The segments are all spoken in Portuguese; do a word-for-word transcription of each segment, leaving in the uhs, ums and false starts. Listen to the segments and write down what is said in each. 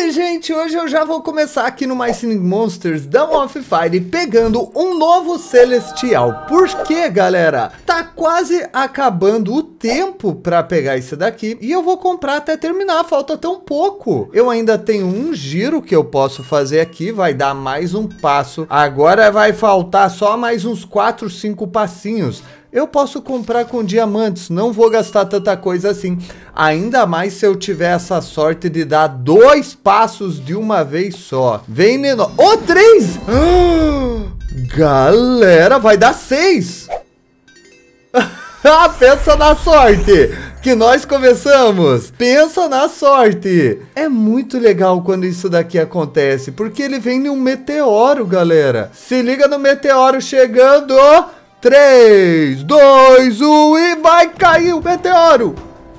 aí, gente, hoje eu já vou começar aqui no My Singing Monsters Dawn of Fire pegando um novo Celestial. Por quê, galera? Tá quase acabando o tempo pra pegar esse daqui e eu vou comprar até terminar, falta tão pouco. Eu ainda tenho um giro que eu posso fazer aqui, vai dar mais um passo. Agora vai faltar só mais uns quatro, cinco passinhos. Eu posso comprar com diamantes, não vou gastar tanta coisa assim. Ainda mais se eu tiver essa sorte de dar dois passos de uma vez só. Vem, Neno. Oh, três! Ah, galera, vai dar seis! Ah, pensa na sorte que nós começamos. Pensa na sorte. É muito legal quando isso daqui acontece, porque ele vem em um meteoro, galera. Se liga no meteoro chegando. três, dois, um e vai cair o meteoro.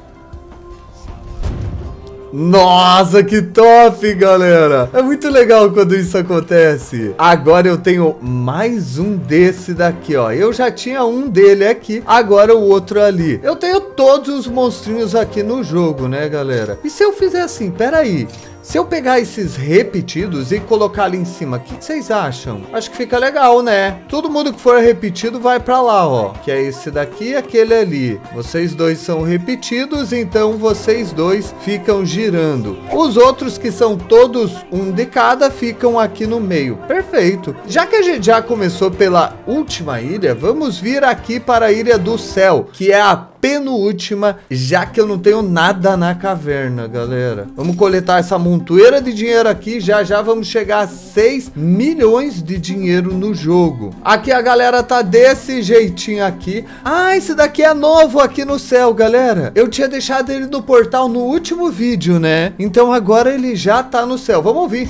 Nossa, que top, galera. É muito legal quando isso acontece. Agora eu tenho mais um desse daqui, ó. Eu já tinha um dele aqui, agora o outro ali. Eu tenho todos os monstrinhos aqui no jogo, né, galera? E se eu fizer assim, peraí. Se eu pegar esses repetidos e colocar ali em cima, o que vocês acham? Acho que fica legal, né? Todo mundo que for repetido vai pra lá, ó. Que é esse daqui e aquele ali. Vocês dois são repetidos, então vocês dois ficam girando. Os outros que são todos um de cada ficam aqui no meio. Perfeito. Já que a gente já começou pela última ilha, vamos vir aqui para a Ilha do Céu, que é a penúltima, já que eu não tenho nada na caverna, galera. Vamos coletar essa montoeira de dinheiro aqui, já já vamos chegar a seis milhões de dinheiro no jogo. Aqui a galera tá desse jeitinho aqui. Ah, esse daqui é novo aqui no céu, galera. Eu tinha deixado ele no portal no último vídeo, né? Então agora ele já tá no céu. Vamos ouvir.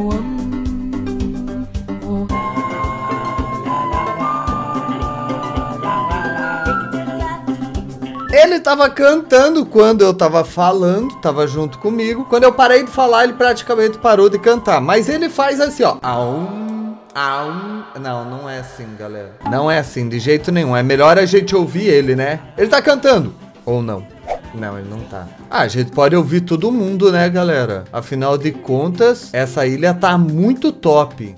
Ele tava cantando quando eu tava falando, tava junto comigo. Quando eu parei de falar, ele praticamente parou de cantar. Mas ele faz assim, ó. Aum, aum. Não, não é assim, galera. Não é assim, de jeito nenhum. É melhor a gente ouvir ele, né? Ele tá cantando. Ou não? Não, ele não tá. Ah, a gente pode ouvir todo mundo, né, galera? Afinal de contas, essa ilha tá muito top.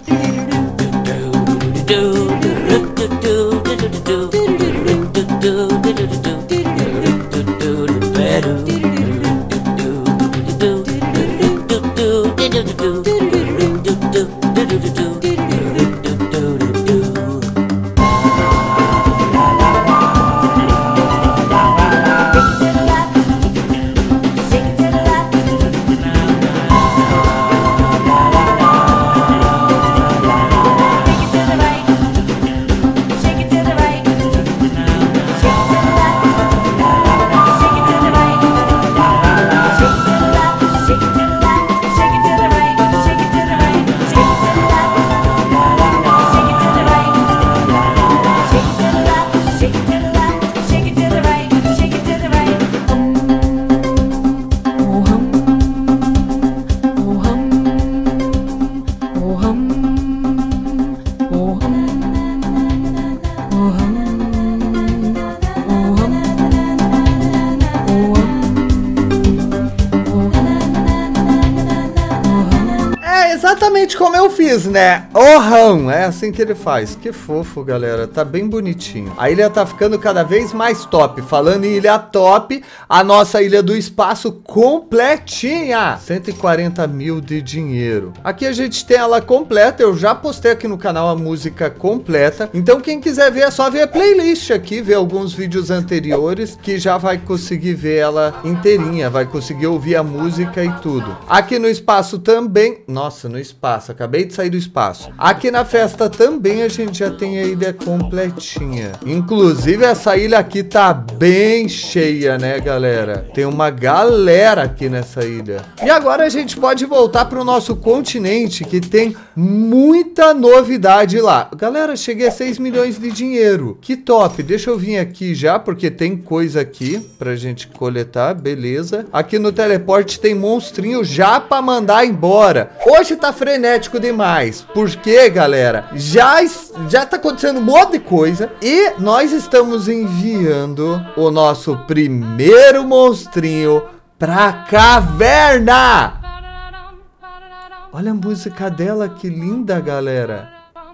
Exatamente como eu fiz, né? Oham, é assim que ele faz. Que fofo, galera. Tá bem bonitinho. A ilha tá ficando cada vez mais top. Falando em ilha top, a nossa ilha do espaço completinha. cento e quarenta mil de dinheiro. Aqui a gente tem ela completa. Eu já postei aqui no canal a música completa. Então quem quiser ver é só ver a playlist aqui, ver alguns vídeos anteriores, que já vai conseguir ver ela inteirinha. Vai conseguir ouvir a música e tudo. Aqui no espaço também... Nossa, no espaço, acabei de sair do espaço. Aqui na festa também a gente já tem a ilha completinha. Inclusive essa ilha aqui tá bem cheia, né, galera? Tem uma galera aqui nessa ilha. E agora a gente pode voltar pro nosso continente, que tem muita novidade lá. Galera, cheguei a seis milhões de dinheiro. Que top. Deixa eu vir aqui já, porque tem coisa aqui pra gente coletar, beleza. Aqui no teleporte tem monstrinho já pra mandar embora. Hoje tá frenético demais, porque, galera, já, já tá acontecendo um monte de coisa e nós estamos enviando o nosso primeiro monstrinho pra caverna. Olha a música dela, que linda, galera.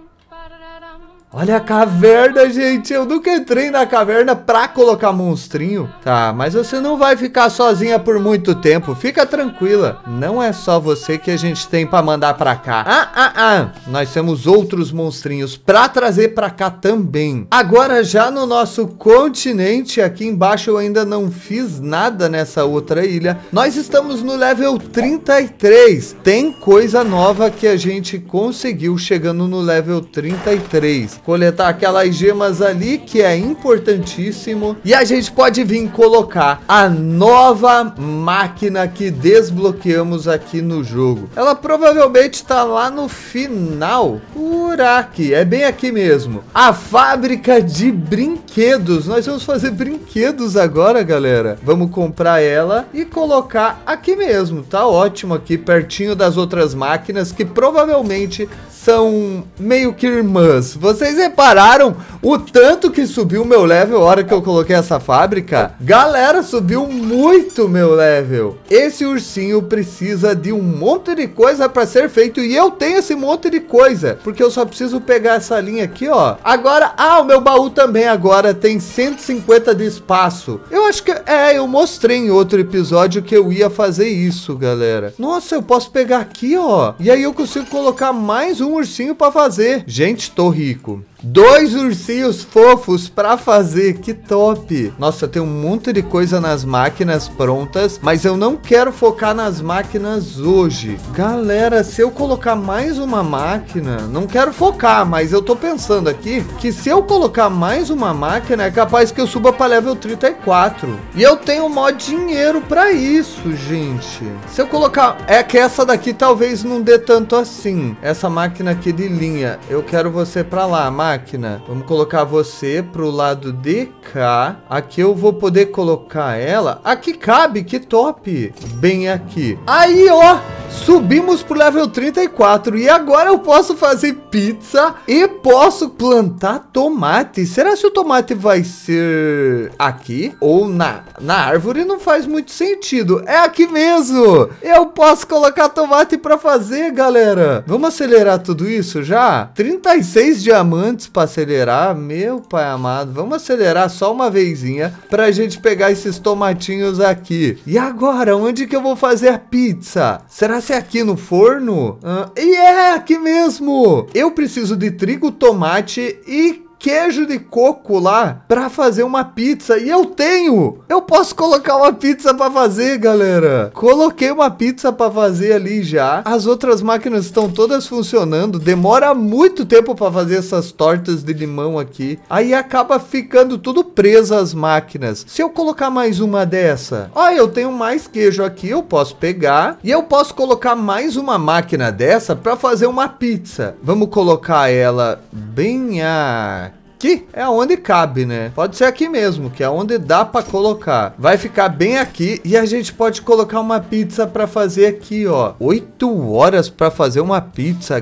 Olha a caverna, gente. Eu nunca entrei na caverna pra colocar monstrinho. Tá, mas você não vai ficar sozinha por muito tempo. Fica tranquila. Não é só você que a gente tem pra mandar pra cá. Ah, ah, ah. Nós temos outros monstrinhos pra trazer pra cá também. Agora, já no nosso continente, aqui embaixo eu ainda não fiz nada nessa outra ilha. Nós estamos no level trinta e três. Tem coisa nova que a gente conseguiu chegando no level trinta e três. Coletar aquelas gemas ali, que é importantíssimo. E a gente pode vir colocar a nova máquina que desbloqueamos aqui no jogo. Ela provavelmente está lá no final, por aqui, é bem aqui mesmo. A fábrica de brinquedos. Nós vamos fazer brinquedos agora, galera. Vamos comprar ela e colocar aqui mesmo. Tá ótimo aqui, pertinho das outras máquinas que provavelmente são meio que irmãs. Vocês repararam o tanto que subiu o meu level a hora que eu coloquei essa fábrica? Galera, subiu muito meu level. Esse ursinho precisa de um monte de coisa para ser feito e eu tenho esse monte de coisa, porque eu só preciso pegar essa linha aqui, ó. Agora, ah, o meu baú também agora tem cento e cinquenta de espaço. Eu acho que, é, eu mostrei em outro episódio que eu ia fazer isso, galera. Nossa, eu posso pegar aqui, ó. E aí eu consigo colocar mais um ursinho para fazer. Gente, tô rico. Dois ursinhos fofos pra fazer, que top. Nossa, tem um monte de coisa nas máquinas prontas, mas eu não quero focar nas máquinas hoje. Galera, se eu colocar mais uma máquina, não quero focar, mas eu tô pensando aqui que se eu colocar mais uma máquina, é capaz que eu suba pra level trinta e quatro. E eu tenho mó dinheiro pra isso, gente. Se eu colocar... É que essa daqui talvez não dê tanto assim. Essa máquina aqui de linha, eu quero você pra lá, máquina. Máquina. Vamos colocar você pro lado de cá. Aqui eu vou poder colocar ela. Aqui cabe, que top. Bem aqui. Aí, ó. Subimos pro level trinta e quatro e agora eu posso fazer pizza e posso plantar tomate. Será que o tomate vai ser aqui ou na, na árvore? Não faz muito sentido. É aqui mesmo. Eu posso colocar tomate para fazer, galera. Vamos acelerar tudo isso já? trinta e seis diamantes para acelerar. Meu pai amado. Vamos acelerar só uma vezinha pra gente pegar esses tomatinhos aqui. E agora, onde que eu vou fazer a pizza? Será que é aqui no forno? Ah, e é aqui mesmo. Eu preciso de trigo, tomate e queijo de coco lá pra fazer uma pizza. E eu tenho. Eu posso colocar uma pizza pra fazer, galera. Coloquei uma pizza pra fazer ali já. As outras máquinas estão todas funcionando. Demora muito tempo pra fazer essas tortas de limão aqui. Aí acaba ficando tudo preso as máquinas. Se eu colocar mais uma dessa, ó, eu tenho mais queijo aqui. Eu posso pegar e eu posso colocar mais uma máquina dessa pra fazer uma pizza. Vamos colocar ela bem aqui. Aqui é onde cabe, né? Pode ser aqui mesmo, que é onde dá pra colocar. Vai ficar bem aqui e a gente pode colocar uma pizza pra fazer aqui, ó. Oito horas pra fazer uma pizza,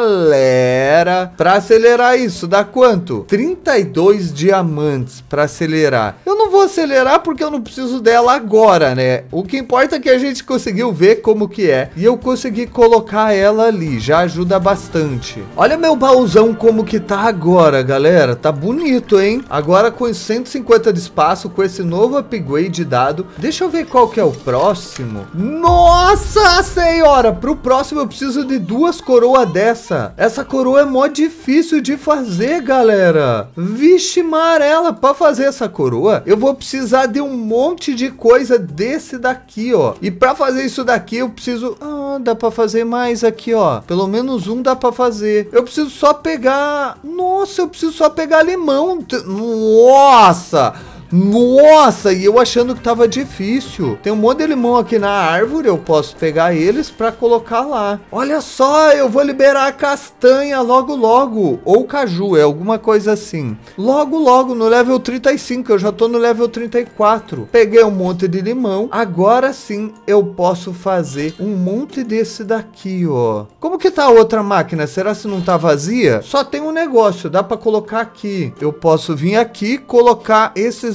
galera. Pra acelerar isso, dá quanto? trinta e dois diamantes pra acelerar. Eu não vou acelerar porque eu não preciso dela agora, né? O que importa é que a gente conseguiu ver como que é. E eu consegui colocar ela ali, já ajuda bastante. Olha meu baúzão como que tá agora, galera. Tá bonito, hein? Agora com cento e cinquenta de espaço, com esse novo upgrade dado. Deixa eu ver qual que é o próximo. Nossa senhora! Pro próximo eu preciso de duas coroas dessa. Essa coroa é mó difícil de fazer, galera. Vixe amarela, pra fazer essa coroa, eu vou precisar de um monte de coisa desse daqui, ó. E pra fazer isso daqui, eu preciso... Ah, dá pra fazer mais aqui, ó. Pelo menos um dá pra fazer. Eu preciso só pegar... Nossa, eu preciso só pegar limão. Nossa! Nossa, e eu achando que tava difícil. Tem um monte de limão aqui na árvore. Eu posso pegar eles pra colocar lá. Olha só, eu vou liberar a castanha logo logo. Ou caju, é alguma coisa assim. Logo logo, no level trinta e cinco. Eu já tô no level trinta e quatro. Peguei um monte de limão. Agora sim eu posso fazer um monte desse daqui, ó. Como que tá a outra máquina? Será que não tá vazia? Só tem um negócio, dá pra colocar aqui. Eu posso vir aqui, colocar esses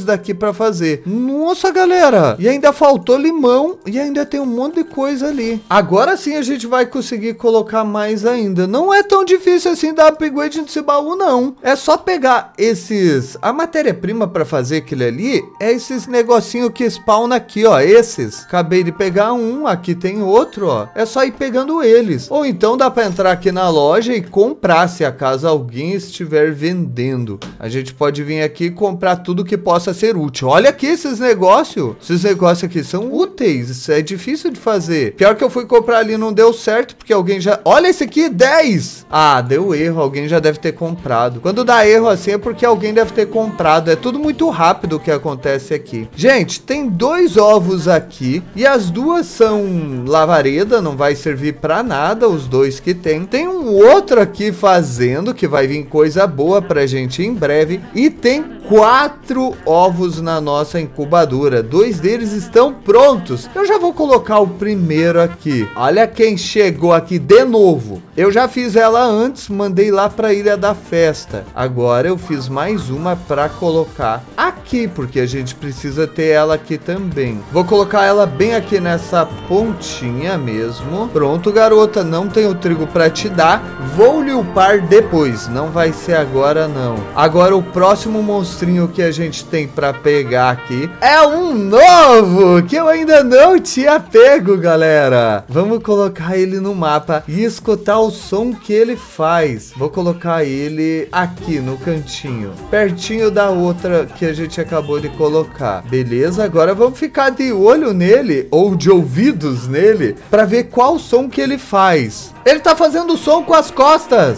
ovos daqui pra fazer. Nossa, galera! E ainda faltou limão e ainda tem um monte de coisa ali. Agora sim a gente vai conseguir colocar mais ainda. Não é tão difícil assim dar upgrade nesse baú, não. É só pegar esses... A matéria-prima pra fazer aquele ali é esses negocinho que spawna aqui, ó. Esses. Acabei de pegar um, aqui tem outro, ó. É só ir pegando eles. Ou então dá pra entrar aqui na loja e comprar, se acaso alguém estiver vendendo. A gente pode vir aqui e comprar tudo que possa ser útil. Olha aqui esses negócios. Esses negócios aqui são úteis. Isso é difícil de fazer. Pior que eu fui comprar ali, não deu certo, porque alguém já... Olha esse aqui, dez! Ah, deu erro. Alguém já deve ter comprado. Quando dá erro assim é porque alguém deve ter comprado. É tudo muito rápido o que acontece aqui. Gente, tem dois ovos aqui e as duas são lavareda, não vai servir pra nada, os dois que tem. Tem um outro aqui fazendo, que vai vir coisa boa pra gente em breve. E tem quatro ovos na nossa incubadora. Dois deles estão prontos. Eu já vou colocar o primeiro aqui. Olha quem chegou aqui de novo. Eu já fiz ela antes, mandei lá pra Ilha da Festa. Agora eu fiz mais uma pra colocar aqui, porque a gente precisa ter ela aqui também. Vou colocar ela bem aqui nessa pontinha mesmo. Pronto, garota, não tenho trigo pra te dar. Vou lhe upar depois, não vai ser agora não. Agora o próximo monstrinho que a gente tem pra pegar aqui é um novo, que eu ainda não tinha pego, galera. Vamos colocar ele no mapa e escutar o som que ele faz. Vou colocar ele aqui no cantinho, pertinho da outra que a gente acabou de colocar. Beleza, agora vamos ficar de olho nele, ou de ouvidos nele, pra ver qual som que ele faz. Ele tá fazendo som com as costas.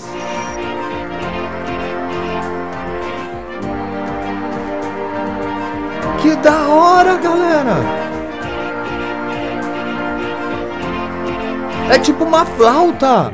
Que da hora, galera. É tipo uma flauta.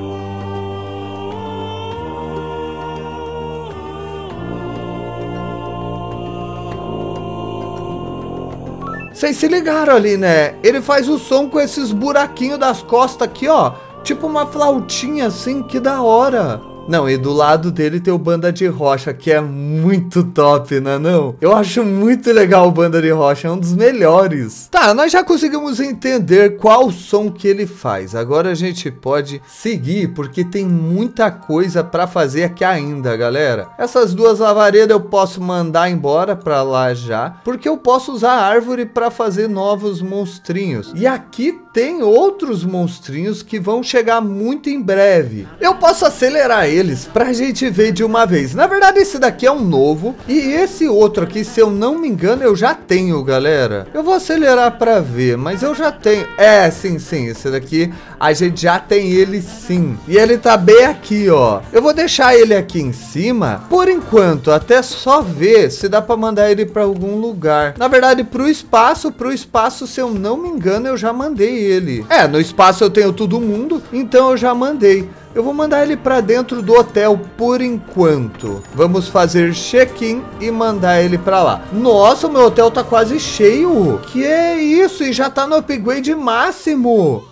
Vocês se ligaram ali, né? Ele faz o som com esses buraquinhos das costas aqui, ó. Tipo uma flautinha assim, que da hora. Não, e do lado dele tem o Banda de Rocha, que é muito top, não é não? Eu acho muito legal o Banda de Rocha, é um dos melhores. Tá, nós já conseguimos entender qual som que ele faz. Agora a gente pode seguir, porque tem muita coisa pra fazer aqui ainda, galera. Essas duas lavaredas eu posso mandar embora pra lá já, porque eu posso usar a árvore pra fazer novos monstrinhos. E aqui tem outros monstrinhos que vão chegar muito em breve. Eu posso acelerar eles pra gente ver de uma vez. Na verdade, esse daqui é um novo. E esse outro aqui, se eu não me engano, eu já tenho, galera. Eu vou acelerar pra ver, mas eu já tenho. É, sim, sim. Esse daqui, a gente já tem ele sim. E ele tá bem aqui, ó. Eu vou deixar ele aqui em cima, por enquanto, até só ver se dá pra mandar ele pra algum lugar. Na verdade, pro espaço, pro espaço, se eu não me engano, eu já mandei ele. É, no espaço eu tenho todo mundo, então eu já mandei. Eu vou mandar ele pra dentro do hotel por enquanto. Vamos fazer check-in e mandar ele pra lá. Nossa, o meu hotel tá quase cheio. Que é isso? E já tá no upgrade máximo.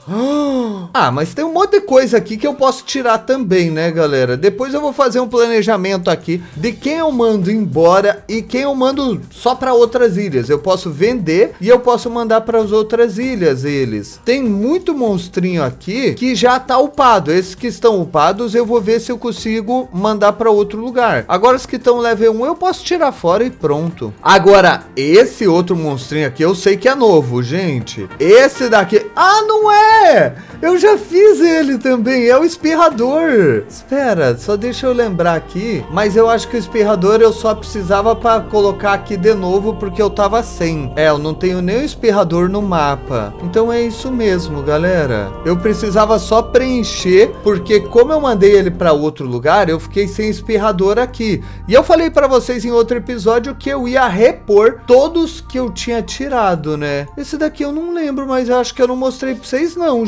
Ah, mas tem um monte de coisa aqui que eu posso tirar também, né, galera? Depois eu vou fazer um planejamento aqui de quem eu mando embora e quem eu mando só pra outras ilhas. Eu posso vender e eu posso mandar para as outras ilhas eles. Tem muito monstrinho aqui que já tá upado. Esses que estão upados, eu vou ver se eu consigo mandar para outro lugar. Agora os que estão level um eu posso tirar fora e pronto. Agora, esse outro monstrinho aqui eu sei que é novo, gente. Esse daqui... Ah, não é! Eu já fiz ele também, é o espirrador. Espera, só deixa eu lembrar aqui. Mas eu acho que o espirrador eu só precisava para colocar aqui de novo porque eu tava sem. É, eu não tenho nem o espirrador no mapa. Então é isso mesmo, galera. Eu precisava só preencher porque como eu mandei ele para outro lugar, eu fiquei sem espirrador aqui. E eu falei para vocês em outro episódio que eu ia repor todos que eu tinha tirado, né? Esse daqui eu não lembro, mas eu acho que eu não mostrei para vocês não, gente.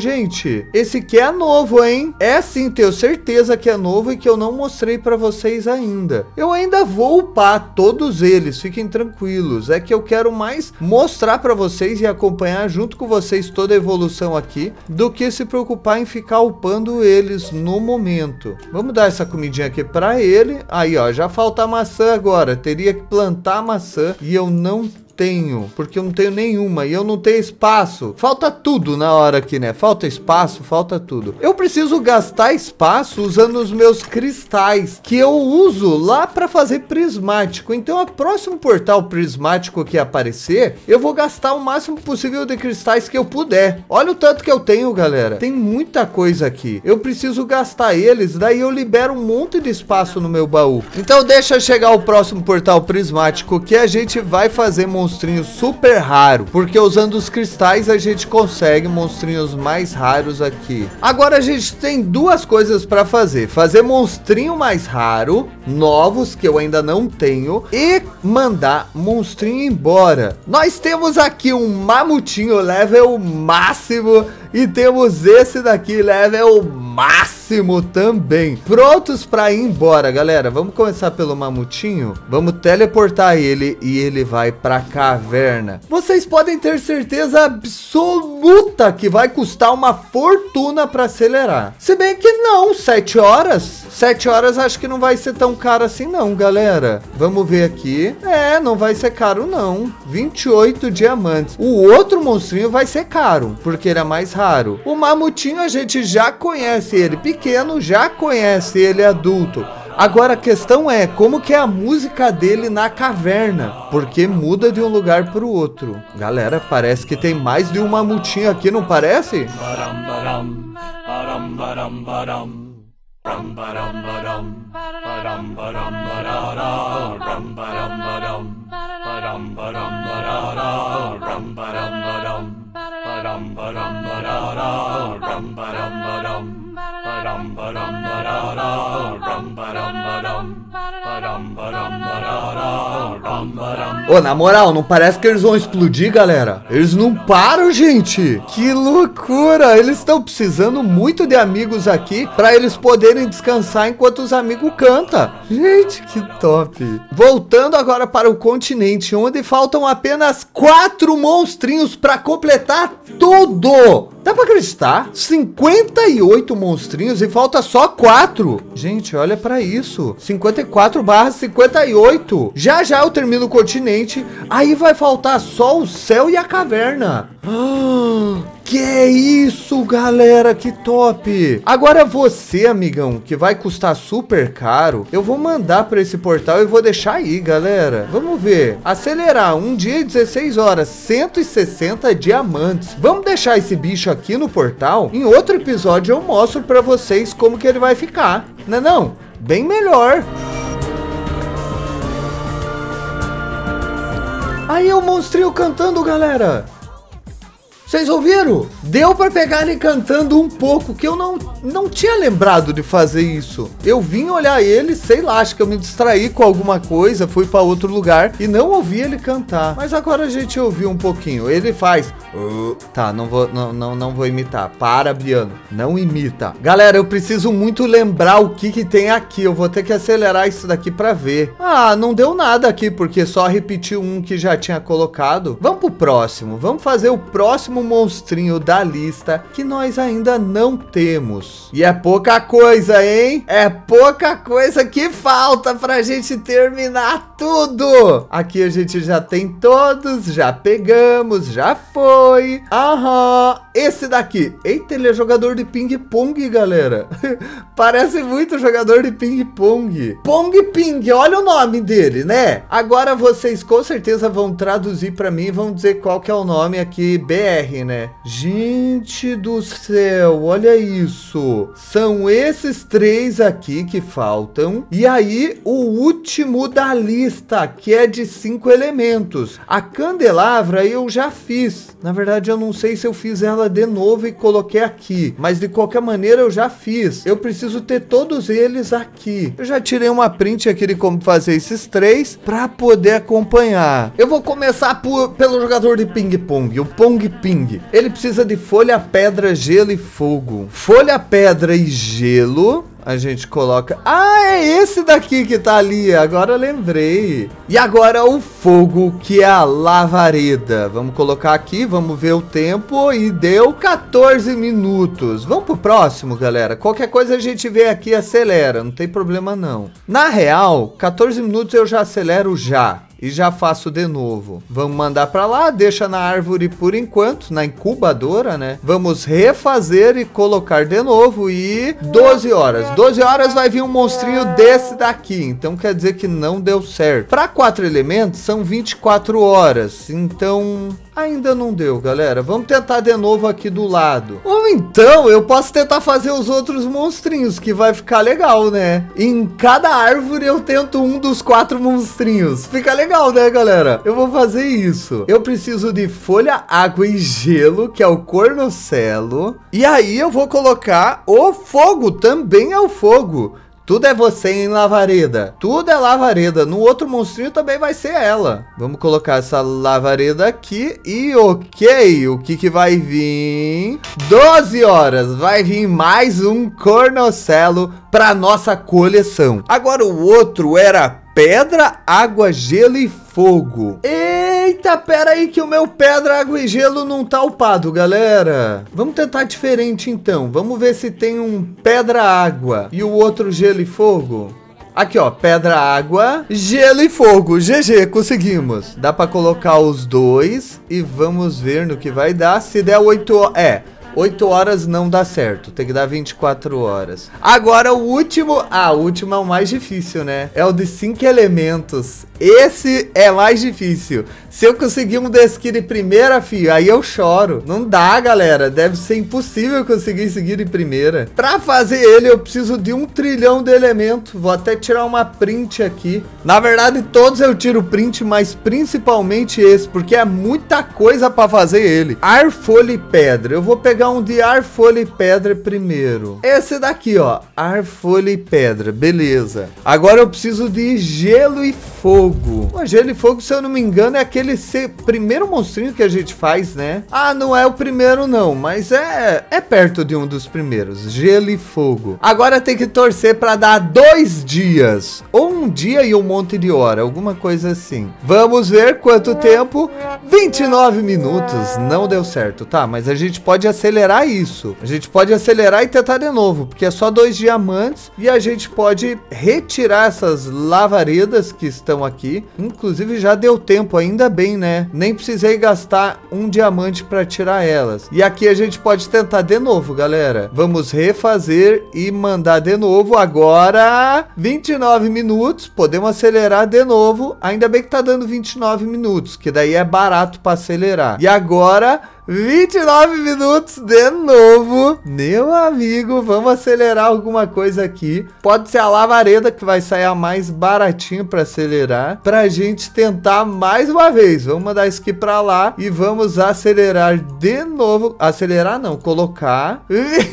Gente, esse aqui é novo, hein? É sim, tenho certeza que é novo e que eu não mostrei pra vocês ainda. Eu ainda vou upar todos eles, fiquem tranquilos. É que eu quero mais mostrar pra vocês e acompanhar junto com vocês toda a evolução aqui, do que se preocupar em ficar upando eles no momento. Vamos dar essa comidinha aqui pra ele. Aí, ó, já falta maçã agora. Teria que plantar maçã e eu não tenho, porque eu não tenho nenhuma e eu não tenho espaço. Falta tudo na hora aqui, né? Falta espaço, falta tudo. Eu preciso gastar espaço usando os meus cristais, que eu uso lá para fazer prismático. Então, o próximo portal prismático que aparecer, eu vou gastar o máximo possível de cristais que eu puder. Olha o tanto que eu tenho, galera. Tem muita coisa aqui. Eu preciso gastar eles, daí eu libero um monte de espaço no meu baú. Então, deixa chegar o próximo portal prismático que a gente vai fazer monstrinho super raro, porque usando os cristais a gente consegue monstrinhos mais raros aqui. Agora a gente tem duas coisas para fazer: fazer monstrinho mais raro, novos que eu ainda não tenho, e mandar monstrinho embora. Nós temos aqui um mamutinho level máximo e temos esse daqui level máximo também, prontos para ir embora, galera. Vamos começar pelo mamutinho. Vamos teleportar ele e ele vai para caverna. Vocês podem ter certeza absoluta que vai custar uma fortuna para acelerar. Se bem que não, sete horas. sete horas acho que não vai ser tão caro assim não, galera. Vamos ver aqui. É, não vai ser caro não. vinte e oito diamantes. O outro monstrinho vai ser caro, porque ele é mais raro. O mamutinho a gente já conhece ele pequeno, já conhece ele adulto. Agora a questão é, como que é a música dele na caverna? Porque muda de um lugar para o outro. Galera, parece que tem mais de um mamutinho aqui, não parece? Ô, na moral, não parece que eles vão explodir, galera? Eles não param, gente. Que loucura. Eles estão precisando muito de amigos aqui para eles poderem descansar enquanto os amigos cantam. Gente, que top. Voltando agora para o continente, onde faltam apenas quatro monstrinhos para completar tudo. Dá pra acreditar? cinquenta e oito monstrinhos e falta só quatro. Gente, olha pra isso. cinquenta e quatro barra cinquenta e oito. Já já eu termino o continente. Aí vai faltar só o céu e a caverna. Ah, que é isso, galera? Que top. Agora você, amigão, que vai custar super caro, eu vou mandar pra esse portal e vou deixar aí, galera. Vamos ver. Acelerar. Um dia e dezesseis horas. cento e sessenta diamantes. Vamos deixar esse bicho aqui no portal. Em outro episódio eu mostro pra vocês como que ele vai ficar. Não é não? Bem melhor. Aí é o monstrinho cantando, galera. Vocês ouviram? Deu pra pegar ele cantando um pouco, que eu não, não tinha lembrado de fazer isso. Eu vim olhar ele, sei lá, acho que eu me distraí com alguma coisa, fui pra outro lugar e não ouvi ele cantar. Mas agora a gente ouviu um pouquinho. Ele faz... Uh, tá, não vou, não, não, não vou imitar. Para, Biano. Não imita. Galera, eu preciso muito lembrar o que que tem aqui. Eu vou ter que acelerar isso daqui pra ver. Ah, não deu nada aqui, porque só repetiu um que já tinha colocado. Vamos pro próximo. Vamos fazer o próximo monstrinho da lista que nós ainda não temos. E é pouca coisa, hein? É pouca coisa que falta pra gente terminar tudo. Aqui a gente já tem todos, já pegamos, já foi. Aham, esse daqui. Eita, ele é jogador de ping-pong, galera. Parece muito jogador de ping-pong. Pong Ping, olha o nome dele, né? Agora vocês com certeza vão traduzir pra mim e vão dizer qual que é o nome aqui, B R, né? Gente do céu, olha isso. São esses três aqui que faltam. E aí, o último da lista, que é de cinco elementos. A candelabra eu já fiz. Na verdade, eu não sei se eu fiz ela de novo e coloquei aqui. Mas de qualquer maneira, eu já fiz. Eu preciso ter todos eles aqui. Eu já tirei uma print aqui de como fazer esses três para poder acompanhar. Eu vou começar por, pelo jogador de ping-pong, o Pong Ping. King. Ele precisa de folha, pedra, gelo e fogo. Folha, pedra e gelo. A gente coloca... Ah, é esse daqui que tá ali. Agora eu lembrei. E agora o fogo, que é a lavareda. Vamos colocar aqui, vamos ver o tempo. E deu quatorze minutos. Vamos pro próximo, galera. Qualquer coisa a gente vê aqui e acelera. Não tem problema, não. Na real, quatorze minutos eu já acelero já. E já faço de novo. Vamos mandar para lá, deixa na árvore por enquanto, na incubadora, né? Vamos refazer e colocar de novo e doze horas. doze horas vai vir um monstrinho desse daqui, então quer dizer que não deu certo. Para quatro elementos são vinte e quatro horas, então... ainda não deu, galera. Vamos tentar de novo aqui do lado. Ou então, eu posso tentar fazer os outros monstrinhos, que vai ficar legal, né? Em cada árvore eu tento um dos quatro monstrinhos. Fica legal, né, galera? Eu vou fazer isso. Eu preciso de folha, água e gelo, que é o cornocelo. E aí eu vou colocar o fogo, também é o fogo. Tudo é você em lavareda. Tudo é lavareda. No outro monstrinho também vai ser ela. Vamos colocar essa lavareda aqui. E ok. O que que vai vir? doze horas. Vai vir mais um cornocelo para nossa coleção. Agora o outro era pedra, água, gelo e fogo. Eita, pera aí que o meu pedra, água e gelo não tá upado, galera. Vamos tentar diferente então. Vamos ver se tem um pedra, água e o outro gelo e fogo. Aqui, ó, pedra, água, gelo e fogo. G G, conseguimos. Dá pra colocar os dois e vamos ver no que vai dar. Se der oito horas... É... oito horas não dá certo, tem que dar vinte e quatro horas. Agora o último, ah, o último é o mais difícil, né? É o de cinco elementos. Esse é mais difícil. Se eu conseguir um desse de primeira, filho, aí eu choro. Não dá, galera, deve ser impossível conseguir seguir de primeira. Pra fazer ele, eu preciso de um trilhão de elementos. Vou até tirar uma print aqui. Na verdade, todos eu tiro print, mas principalmente esse, porque é muita coisa pra fazer ele. Ar, folha e pedra. Eu vou pegar um de ar, folha e pedra primeiro. Esse daqui, ó. Ar, folha e pedra. Beleza. Agora eu preciso de gelo e fogo. O gelo e fogo, se eu não me engano, é aquele primeiro monstrinho que a gente faz, né? Ah, não é o primeiro, não. Mas é, é perto de um dos primeiros. Gelo e fogo. Agora tem que torcer para dar dois dias. Ou um dia e um monte de hora. Alguma coisa assim. Vamos ver quanto tempo. vinte e nove minutos. Não deu certo, tá? Mas a gente pode acelerar isso. A gente pode acelerar e tentar de novo, porque é só dois diamantes e a gente pode retirar essas lavaredas que estão aqui. Inclusive já deu tempo, ainda bem, né? Nem precisei gastar um diamante para tirar elas. E aqui a gente pode tentar de novo, galera. Vamos refazer e mandar de novo. Agora vinte e nove minutos. Podemos acelerar de novo. Ainda bem que tá dando vinte e nove minutos, que daí é barato para acelerar. E agora vinte e nove minutos de novo. Meu amigo, vamos acelerar alguma coisa aqui. Pode ser a lavareda que vai sair a mais baratinho para acelerar. Pra gente tentar mais uma vez. Vamos mandar isso aqui pra lá e vamos acelerar de novo. Acelerar não, colocar...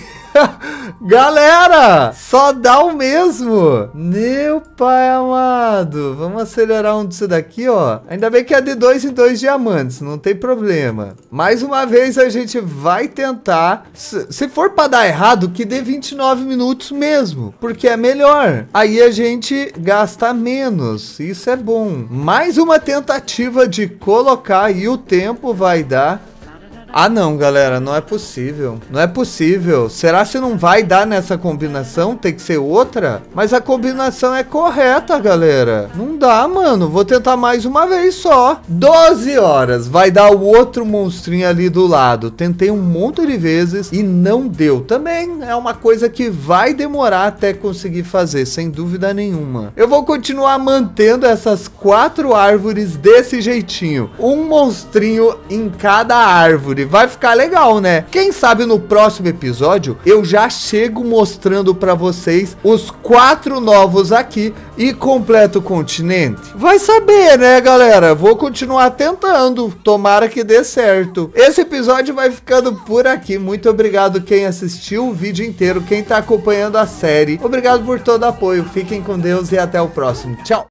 Galera, só dá o mesmo. Meu pai amado. Vamos acelerar um disso daqui, ó. Ainda bem que é de dois em dois diamantes, não tem problema. Mais uma vez a gente vai tentar. Se for para dar errado, que dê vinte e nove minutos mesmo, porque é melhor. Aí a gente gasta menos. Isso é bom. Mais uma tentativa de colocar e o tempo vai dar... Ah não, galera, não é possível. Não é possível. Será que não vai dar nessa combinação? Tem que ser outra? Mas a combinação é correta, galera. Não dá, mano. Vou tentar mais uma vez só. doze horas. Vai dar o outro monstrinho ali do lado. Tentei um monte de vezes e não deu. Também é uma coisa que vai demorar até conseguir fazer, sem dúvida nenhuma. Eu vou continuar mantendo essas quatro árvores desse jeitinho. Um monstrinho em cada árvore. Vai ficar legal, né? Quem sabe no próximo episódio eu já chego mostrando pra vocês os quatro novos aqui e completo o continente. Vai saber, né, galera? Vou continuar tentando. Tomara que dê certo. Esse episódio vai ficando por aqui. Muito obrigado quem assistiu o vídeo inteiro, quem tá acompanhando a série. Obrigado por todo o apoio. Fiquem com Deus e até o próximo. Tchau!